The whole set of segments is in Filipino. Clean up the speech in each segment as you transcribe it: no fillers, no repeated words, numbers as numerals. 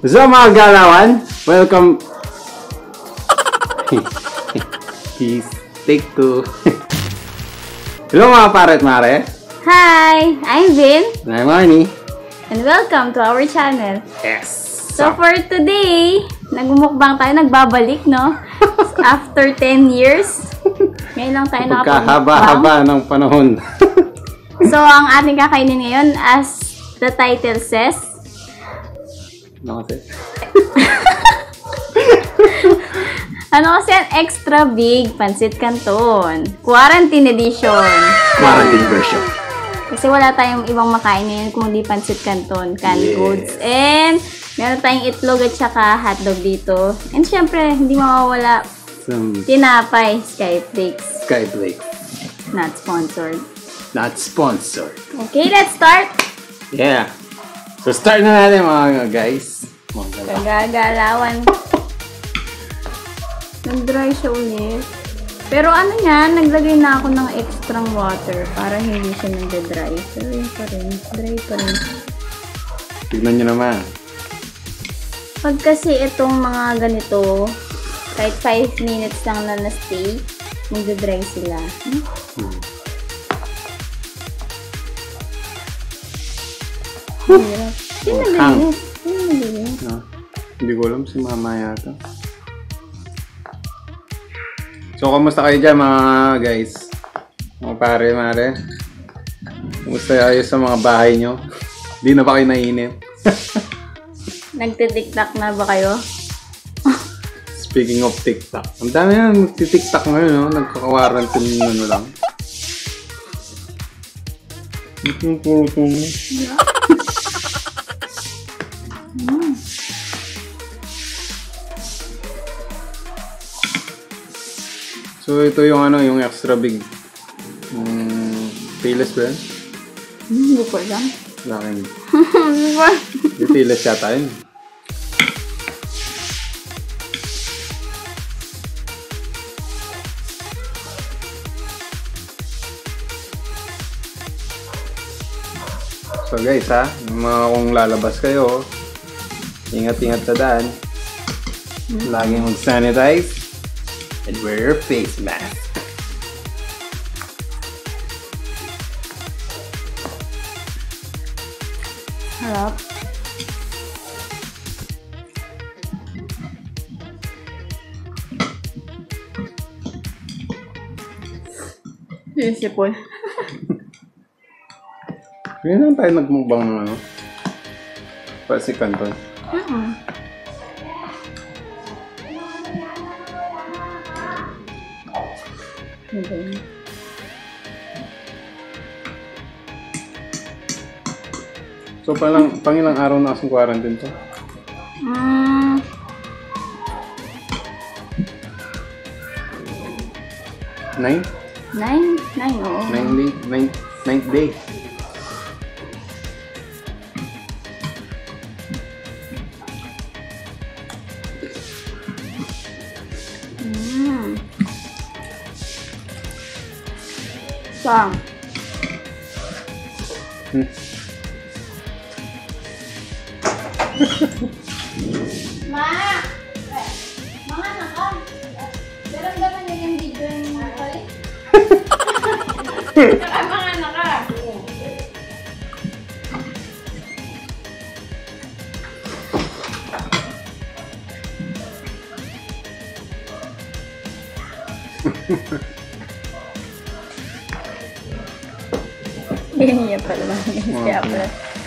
So mga galawan, welcome. Peace. Take two. Hello mga pare at mare. Hi! I'm Vin. I'm Arnie. And welcome to our channel. Yes. So for today, nagmumukbang tayo, nagbabalik, no? After 10 years. Ngayon lang tayo nakapagmukbang. Pagkahaba-haba ng panahon. So ang ating kakainin ngayon, as the title says, Ano kasi? ano kasi yan? Extra big pancit canton. Quarantine edition. Quarantine version. Kasi wala tayong ibang makain ngayon kung di pancit canton, canned goods. And meron tayong itlog at saka hotdog dito. And syempre, hindi mawawala tinapay, Skyflakes. Skyflakes. Not sponsored. Not sponsored. Okay, let's start! Yeah. So start na natin mga guys. Mga galawan. Kagagalawan. Nag-dry siya ulit. Pero ano yan, naglagay na ako ng extra water para hindi siya nag-dry. Pero yun pa rin, dry pa rin. Tignan nyo naman. Pag kasi itong mga ganito, kahit 5 minutes lang na na-stay, mag-dry sila. Hirap. Sino nag-inis? Sino nag-inis? Hindi ko alam, si mama yata. So, kamusta kayo dyan mga guys? Mga pare, mare? Kamusta kayo sa mga bahay nyo? Di na ba kayo nainip? Nagtitiktak na ba kayo? Speaking of TikTok. Ang dami na nagtitiktok ngayon, no? Nagkaka-quarantine ano lang. Itong puto mo. So, ito yung ano, yung extra big. Payless ba yan? Hindi ko alam. Lakin. Yung payless yata yun. So guys ha, mga kung lalabas kayo, ingat-ingat sa daan. Laging mag-sanitize. And wear your face mask. Harap. Sisipol. Ngayon lang tayo nagmukbang ng ano? Pancit canton. Okay. So, pangilang araw na kasing quarantine to? 9? 9, oo. 9th day. Saan? Ma! Mga naka! Daram-daman niya yung video yung mga pali. Saka mga naka! Ganyan pala lang. Kaya pala.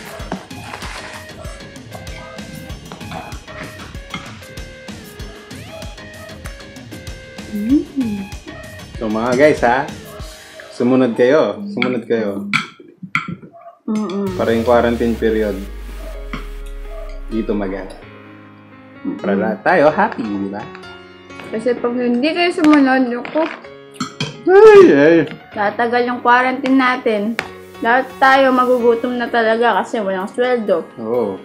So mga guys ha, sumunod kayo. Para yung quarantine period dito maganda. Para lahat tayo happy, di ba? Kasi pag hindi kayo sumunod, ako, Ay. tatagal yung quarantine natin. Lahat tayo magugutom na talaga kasi walang sweldo. Oo.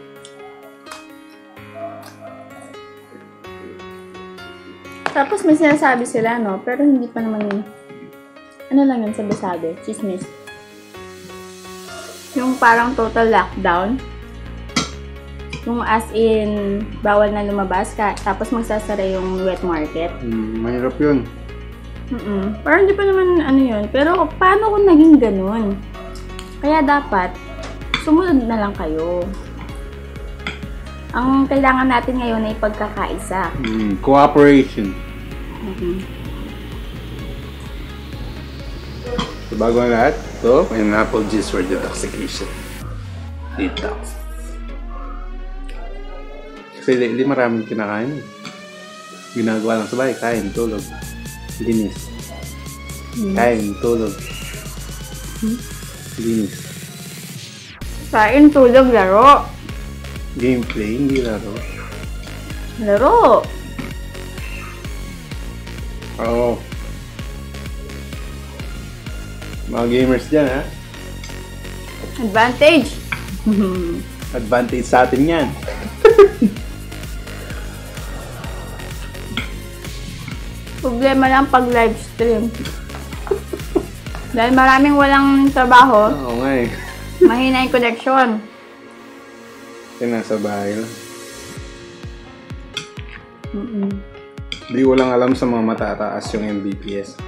Tapos may sinasabi sila, no? Pero hindi pa naman, ano lang yun, sabi-sabi, chismis. Yung parang total lockdown. Yung as in, bawal na lumabas ka, tapos magsasara yung wet market. Mahirap yun. Parang di pa naman ano yun. Pero paano kung naging ganun? Kaya dapat, sumunod na lang kayo. Ang kailangan natin ngayon ay pagkakaisa. Cooperation. So, bago ang lahat, ito, pineapple juice for detoxification. Detox. Kasi lately maraming kinakain. Ginagawa lang sa bahay, kain, tulog. Linis. Kain, tulog. Linis. Kain, tulog, laro. Gameplay, hindi laro. Laro. Oo. Mga gamers dyan, ha? Advantage. Advantage sa atin yan. Problema lang pag live stream. Dahil maraming walang trabaho, Oo nga eh. mahina yung connection. Kasi nasa bahay lang. Hindi ko lang alam sa mga matataas yung Mbps.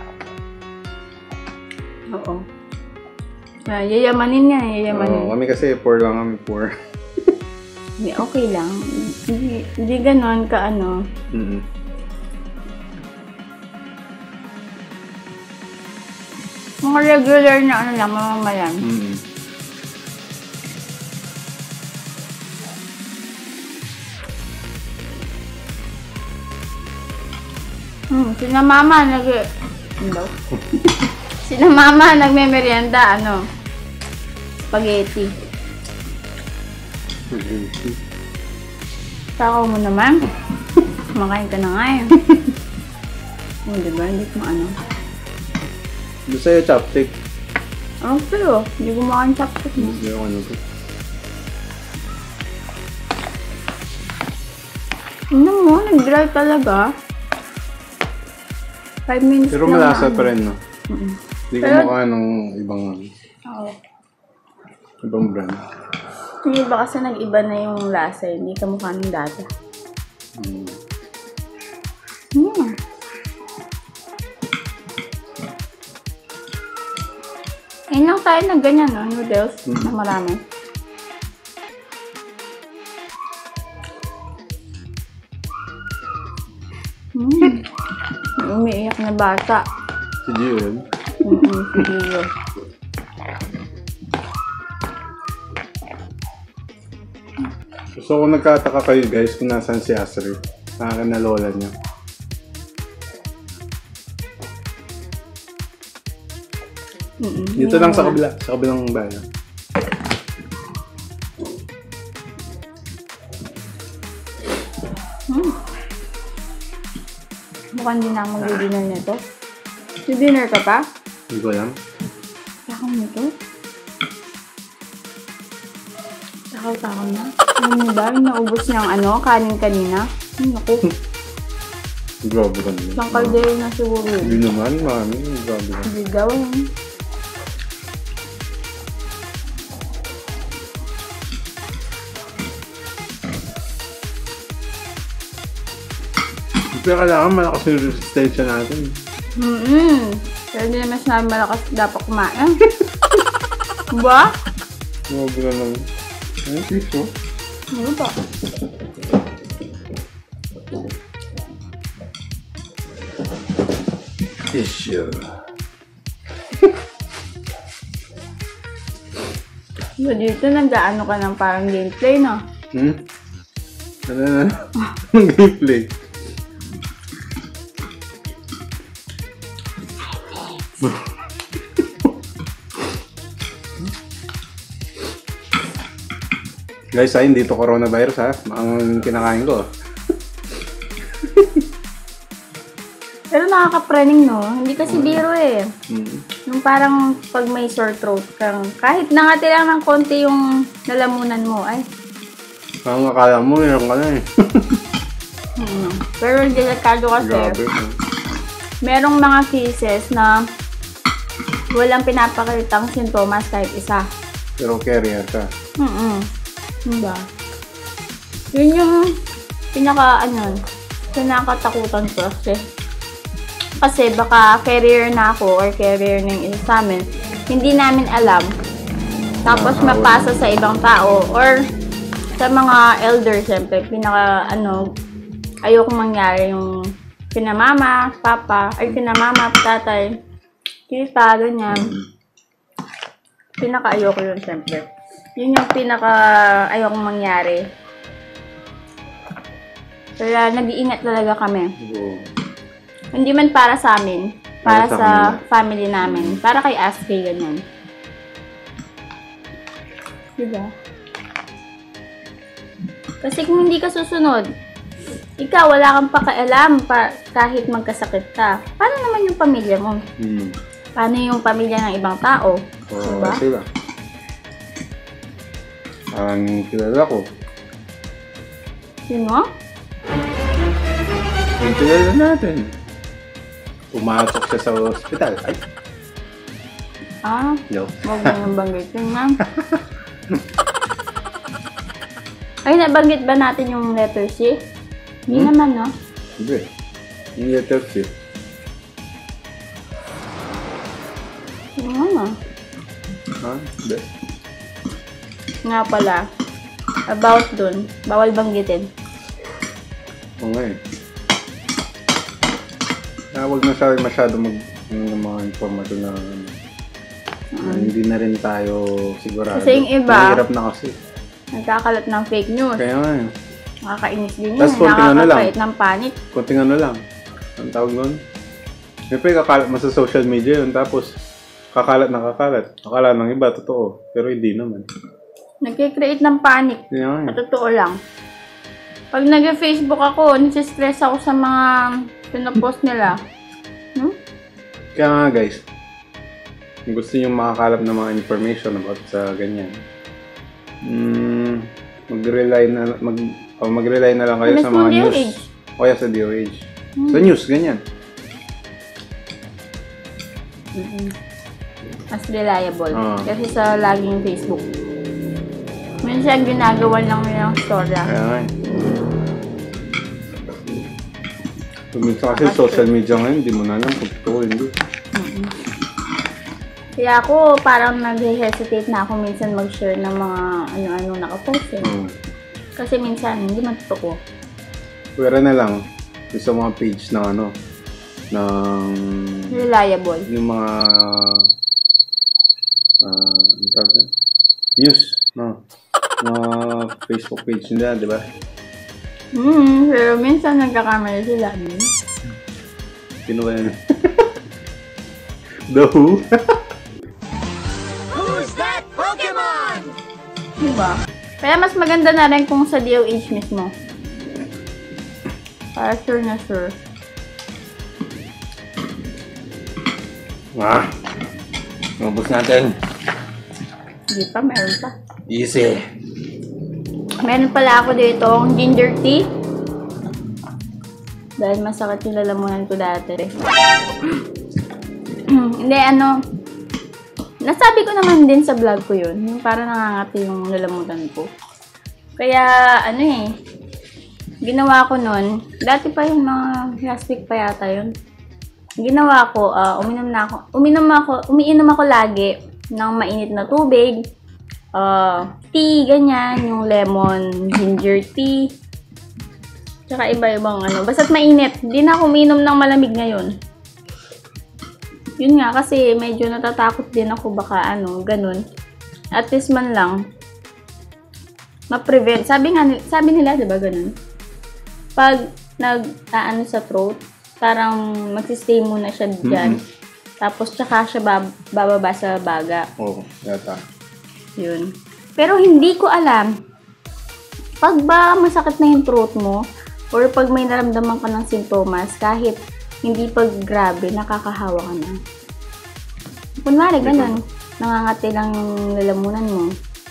Oo. Yayamanin yan, yayamanin. Oo, kami kasi poor lang kami, poor. Hindi, okay lang. Hindi ganon ka ano. Mga regular na ano lang, mamamayan. Sina mama Hello? Sina mama nagme-merienda, ano? Spaghetti. Takaw mo naman. Kumakain ka na nga eh. Diba? Hindi mo ano. Gusto sa'yo chopstick. Ano sa'yo? Hindi kumakain chopstick mo. Hindi ako ano ko. Ano mo? Nag-dry talaga. 5 minutes Pero lang malasa na, pa rin, no? Hindi ko mukha nung ibang brand. Yung iba kasi nag-iba na yung lasa. Hindi ka mukha ng data. Ayun lang tayo na ganyan, no? Noodles na marami. Umiiyak na bata. Si Gio yun? Si Gio. So kung nagkataka kayo guys kung nasan si Asri, akin na lola niya. Dito lang sa kabila, sa kabilang bayan. Mukhang di na ako mag-dinner nito. Dinner ka pa? Hindi ko alam. Takaw nito? Takaw na. Ano mo ba? Naubos niyang ano, kanin kanina. Naku. Grabe ka naman. Isang kaldero na siguro. Hindi naman, mami. Grabe ka. Hindi daw. Pero kailangan malakas yung resistensya natin. Pero hindi naman sinabi malakas dapat kumain. Ba? Grabe ka naman. Ano piso? Ano ba? Tissue. So, dito nag-ano ka ng parang gameplay, no? Ano na? Gameplay. Guys, hindi to coronavirus ha. Ang kinakain ko. Pero nakaka-praning, no? Hindi kasi biro eh. Yung parang pag may sore throat kang, kahit nangati lang ng konti yung lalamunan mo, ay. Ang akala mo, meron ka na eh. Pero delikado kasi. Grabe. Merong mga cases na walang pinapakitang sintomas kahit isa. Pero carrier ka. Diba? Yun yung pinakatakutan ko kasi baka carrier na ako or carrier na yung isa sa amin. Hindi namin alam. Tapos mapasa sa ibang tao or sa mga elder, syempre, ayoko mangyari yung pinamama, papa, ay pinamama, tatay, tita, ganyan. Ayoko yun, syempre. Yun yung ayoko mangyari. Kaya nag-iingat talaga kami. Hindi man para sa amin, para sa family namin, para kay Askey, ganyan. Diba? Kasi kung hindi ka susunod, ikaw wala kang pakialam kahit magkasakit ka. Paano naman yung pamilya mo? Paano yung pamilya ng ibang tao? Diba? Sila. Ang kilala ko. Sino? Yung kilala natin. Pumasok siya sa ospital. Ay! Huwag mo nang banggitin, ma'am. Ay, nabanggit ba natin yung letter C? Hindi naman, no? Hindi. Yung letter C. Hindi naman, Hindi. Nga pala. About dun. Bawal banggitin. Okay. Huwag na sabi masyado mga informasyon na hindi na rin tayo sigurado. Kasi yung iba, mahirap na kasi. Nagkakalat ng fake news. Kaya nga yun. Nakakainis din yun. Tapos Nakakakait ng panic. Kunting lang. Ang tawag nun? Siyempre kakalat mo sa social media yun. Tapos kakalat na kakalat. Akala ng iba, totoo. Pero hindi naman. Nagkikreate ng panic. Yeah. Totoo lang. Pag nag-Facebook ako, nasistress ako sa mga pinapost nila. Kaya nga guys, kung gusto nyo makakalap ng mga information about sa ganyan, mag-rely na lang kayo sa mga news. O kaya sa DOH. Sa news, ganyan. Mas reliable. Kasi sa laging Facebook. Minsan ginagawa lang nilang storya. Kaya nga eh. Minsan kasi social media ngayon, hindi mo na alam kung totoo hindi. Kaya ako parang nag-hesitate na ako minsan mag-share ng mga ano-ano nakapost eh. Kasi minsan hindi man totoo. Pwera na lang sa mga page ng ng reliable. Yung mga news, no? Mga Facebook page nila, di ba? Pero minsan nagkakamali sila. Sino ba yan? The Who? Who's that Pokemon? Diba? Kaya mas maganda na rin kung sa DOH mismo. Para sure na sure. Mabos natin. Hindi pa, meron pa. Easy. Meron pala ako dito ang ginger tea. Dahil masakit yung lalamunan ko dati. Hindi, nasabi ko naman din sa vlog ko yun. Yung parang nangangati yung lalamunan ko. Kaya, ginawa ko nun. Dati pa yung mga last week pa yata yun. Ginawa ko, umiinom ako lagi ng mainit na tubig. Tea, ganyan, yung lemon, ginger tea, tsaka iba-ibang basta't mainit. Hindi na ako uminom ng malamig ngayon. Yun nga, kasi medyo natatakot din ako baka ganun. At least man lang, ma-prevent. Sabi nila, diba ganun? Pag nag-aano sa throat, parang magsistay muna siya dyan. Tapos tsaka siya bababa sa baga. Oo, yata. Yun. Pero hindi ko alam, pag ba masakit na yung throat mo, or pag may naramdaman ka ng sintomas, kahit hindi pag grabe, nakakahawa ka na. Kunwari, ganun. Nangangati lang yung lalamunan mo.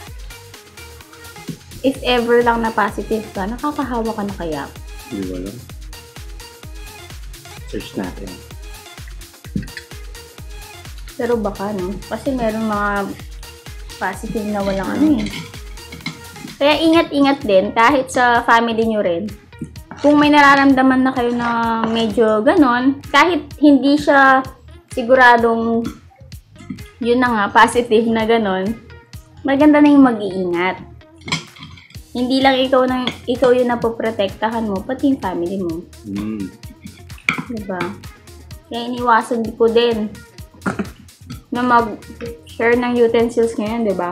If ever lang na positive ka, nakakahawa ka na kaya? Hindi ko alam. Search natin. Pero baka, no? Kasi meron mga positive na walang Kaya ingat-ingat din kahit sa family nyo rin. Kung may nararamdaman na kayo na medyo ganon, kahit hindi siya siguradong yun na nga, positive na ganon, maganda na yung mag-iingat. Hindi lang ikaw yung napoprotektahan mo, pati yung family mo. Diba? Kaya iniwasan ko din na mag-share ng utensils ngayon, diba?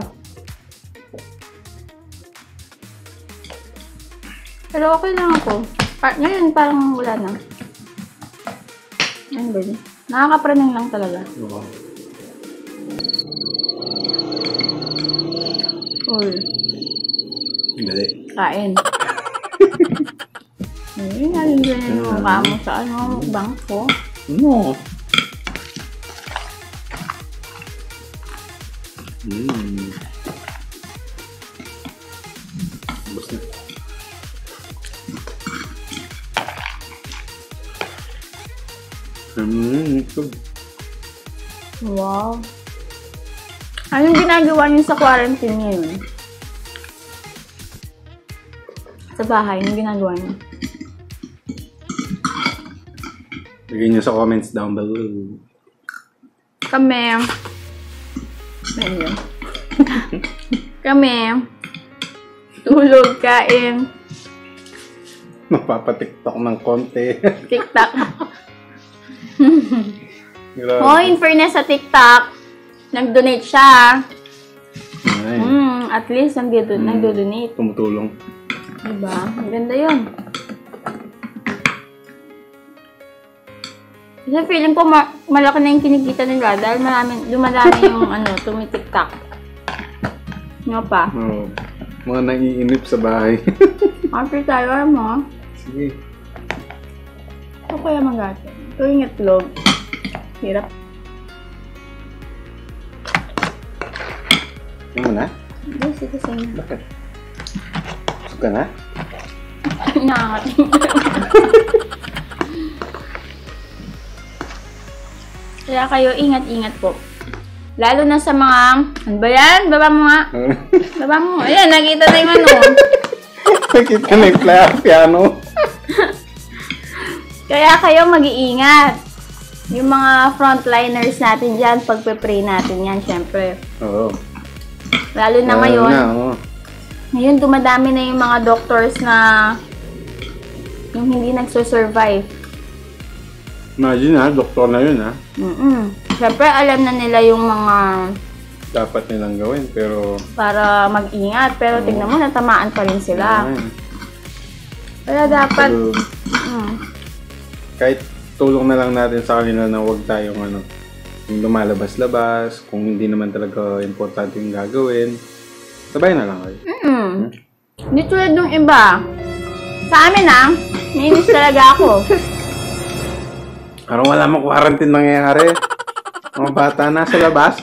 Pero okay lang ako. Ngayon parang wala na. Ano ba yun? Nakakapraning lang talaga. Uy. Dali. Kain. Ay, nalagyan na yung mukha mo sa mukbang ko. No. Bus na. Wow. Anong ginagawa niyo sa quarantine ngayon? Sa bahay, anong ginagawa niyo? Lagay nyo sa comments down below. Kami. Ayun. Kami. Tulog, kain. Mapapatiktok ng konti. TikTok. Grabe. Oh, in fairness sa TikTok, nag-donate siya. Ay, At least nag-donate. tumutulong. Diba? Maganda yun. Kasi feeling ko malaki na yung kinikita nila dahil dumadami yung tumi-TikTok. Nga pa. Oh, mga naiinip sa bahay. After tayo, mo. Sige. Ito kaya magatin. Ito yung itlog. Hirap. Ano mo na? Hindi, sige sa inyo. Bakit? Gusto ka na? Nakakating. Kaya kayo, ingat-ingat po. Lalo na sa mga, ano ba yan? Baba mo nga. Baba mo. Ayan, nakita na yung ano. Nakita na yung piano. Kaya kayo mag-iingat. Yung mga frontliners natin dyan, pagpe-pray natin yan, syempre. Oo. Lalo na ngayon. Oo. Ngayon, dumadami na yung mga doctors na yung hindi nagsusurvive. Imagine ha, doktor na yun ha. Syempre, alam na nila yung mga Dapat nilang gawin, pero... para mag-ingat. Pero tignan mo, natamaan pa rin sila. Kaya dapat... Pero, kahit tulong na lang natin sa kanila na huwag tayong yung lumalabas-labas, kung hindi naman talaga importante yung gagawin, sabay na lang kayo. Hindi tulad nung iba. Sa amin nainis talaga ako. Parang wala mang quarantine nangyayari. Mga bata na sa labas.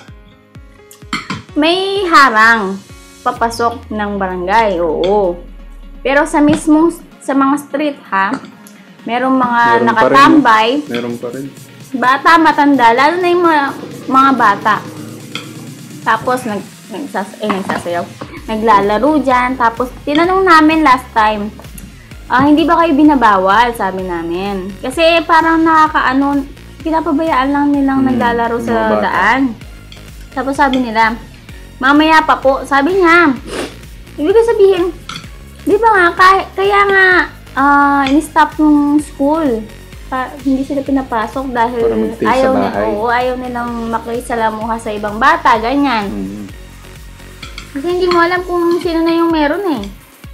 May harang papasok ng barangay, oo. Pero sa mga street merong mga Meron nakatambay. Pa rin, meron pa rin. Bata, matanda, lalo na yung mga bata. Tapos nagsasayaw. Naglalaro dyan. Tapos tinanong namin last time, hindi ba kayo binabawal? Sabi namin. Kasi parang pinapabayaan lang nilang naglalaro sa daan. Tapos sabi nila, mamaya pa po. Sabi niya, ibig sabihin, di ba nga, kaya nga, in-stop ng school. Hindi sila pinapasok dahil ayaw nilang makisalamuha sa ibang bata, ganyan. Kasi hindi mo alam kung sino na yung meron eh.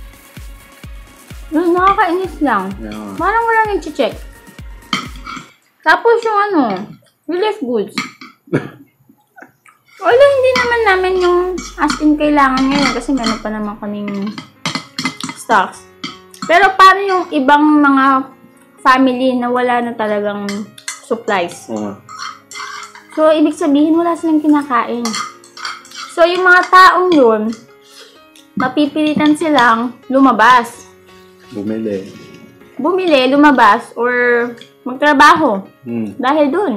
Nakakainis lang. Yeah. Parang wala nag-check. Tapos yung relief goods. Wala, hindi naman namin yung as in kailangan ngayon kasi meron pa naman kaming stocks. Pero paano yung ibang mga family na wala na talagang supplies? So, ibig sabihin wala silang kinakain. So, yung mga taong yun, mapipilitan silang lumabas. Bumili, lumabas, or magtrabaho. Dahil dun.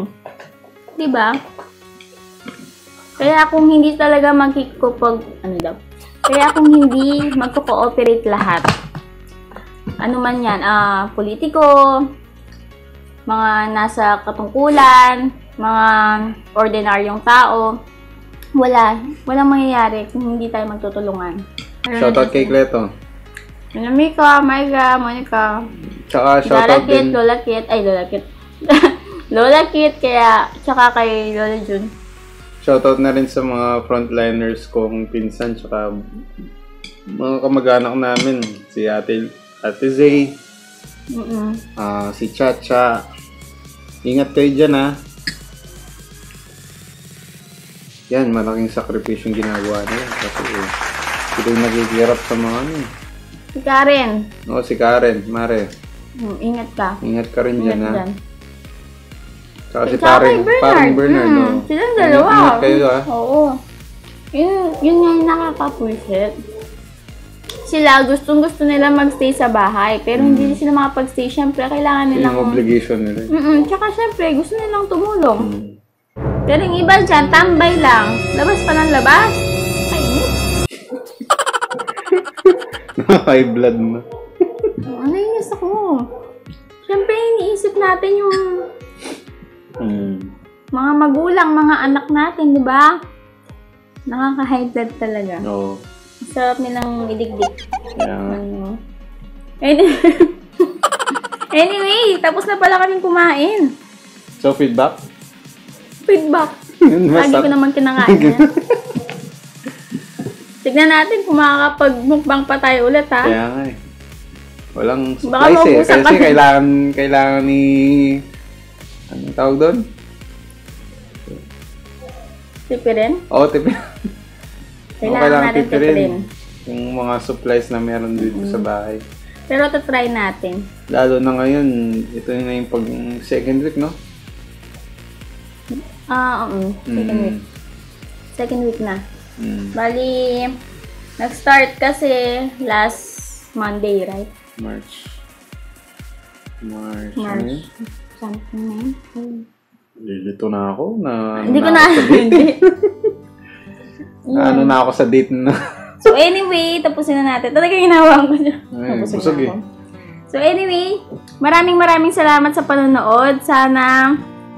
Diba? Kaya kung hindi talaga Kaya kung hindi magko-cooperate lahat, ano man yan, politiko, mga nasa katungkulan, mga ordinaryong tao, walang mangyayari kung hindi tayo magtutulungan. Shoutout kay Cleto. Mika, Maika, Monica. Tsaka shoutout din. Lola Kit, Lola Kit, kaya, tsaka kay Lola Jun. Shoutout na rin sa mga frontliners kong pinsan, tsaka mga kamag-anak namin. Si Ate Zay, si Chacha. Ingat kayo dyan, ha. Yan, malaking sakripisyo yung ginagawa nila. Kasi sila yung nagigirap sa mga ano. Si Karen. Oo, si Karen, Mare. Ingat ka. Ingat ka rin dyan, ha. Tsaka si Tsaka kay paring Bernard, no? Silang dalawa. Ingat kayo, ha. Oo. Yun nga yung nakakapulit. Sila, gustong-gusto nila magstay sa bahay. Pero hindi sila makapag-stay. Siyempre, kailangan nilang... Yung obligation nila. Tsaka siyempre, gusto nilang tumulong. Pero yung iba dyan, tambay lang. Labas pa ng labas. Kainit. High blood na. Nainis ako. Siyempre, iniisip natin yung mga magulang, mga anak natin, di ba? Nakaka-high blood talaga. Oo. Sarap nilang idigdig. Yeah. Anyway, tapos na pala kaming kumain. So, feedback? Lagi ko naman kinakain yan. Tignan natin kung makakapag-mukbang pa tayo ulit, ha? Kaya nga eh. Walang Baka supplies eh. maubusan Kasi ka. kailangan ni... Anong tawag doon? Tipirin? Oo, tipirin. Kailangan natin tipirin. Yung mga supplies na meron dito sa bahay. Pero try natin. Lalo na ngayon, ito na yung pag second week, no? Second week. Second week na. Bali, nag-start kasi last Monday, right? March. Something na. Lilito na ako. Hindi ko na. Ano na ako sa date na. So anyway, tapusin na natin. Talaga ginawa ko dyan. Busog eh. So anyway, maraming salamat sa panonood. Sana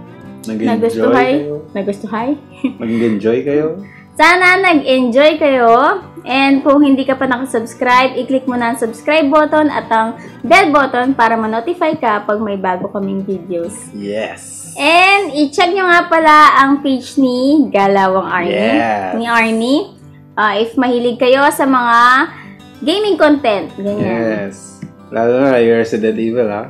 nagustuhay. Mag-enjoy kayo. Sana nag-enjoy kayo. And kung hindi ka pa nakasubscribe, i-click mo na ang subscribe button at ang bell button para ma-notify ka pag may bago kaming videos. Yes! And i-check nyo nga pala ang page ni Galawang Army. Yes. Ni Army. If mahilig kayo sa mga gaming content. Ganyan. Yes. Lalo na yung Resident Evil, ha?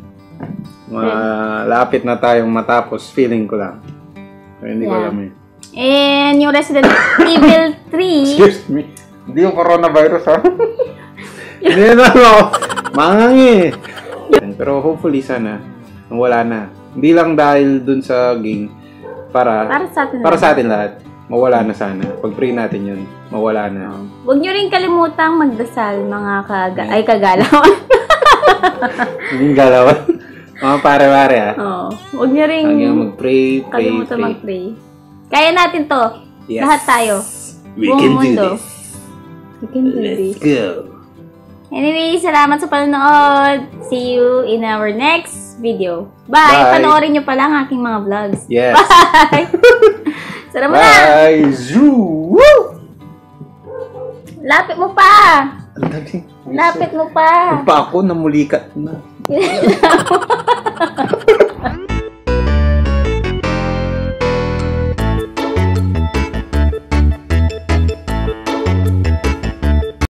Malapit na tayong matapos. Feeling ko lang. Pero hindi ko alam eh. And yung Resident Evil 3. Excuse me. Hindi yung coronavirus, ha? Hindi na ako. Mangangi. Pero hopefully sana, wala na. Hindi lang dahil dun sa game. Para sa atin lahat. Mawala na sana. Pag-pray natin yun, mawala na. Huwag nyo rin kalimutang magdasal, mga kagalawan. Hindi galawan. Mga pare-pare, ha? Oo. Huwag nyo rin mag-pray, kalimutan mag-pray. Kaya natin to. Yes. Lahat tayo. We Buong can mundo. do this. We can do this. Let's go. Anyway, salamat sa panonood. See you in our next video. Bye! Panoorin nyo pala ang aking mga vlogs. Yes. Bye! Sarap mo na! Bye! Zoo! Woo! Lapit mo pa! Lapit mo pa! Pa ako, namulikat na.